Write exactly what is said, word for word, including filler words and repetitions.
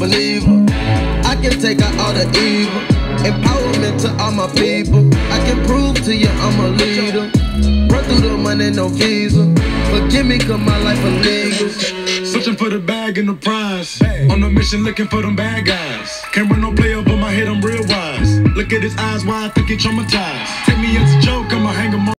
believer. I can take out all the evil. Empowerment to all my people. I can prove to you I'm a leader. Run through the money, no visa. Forgive me, cause my life illegal. Searching for the bag and the prize. On a mission looking for them bad guys. Can't run no play up on my head, I'm real wise. Look at his eyes, why I think he traumatized. Take me as a joke.